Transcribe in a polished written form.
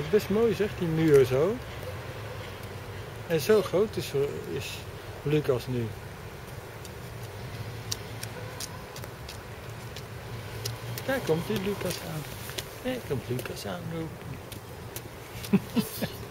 Het is best mooi zeg, die muur zo. En zo groot is Lucas nu. Daar komt die Lucas aan. Daar komt Lucas aan lopen.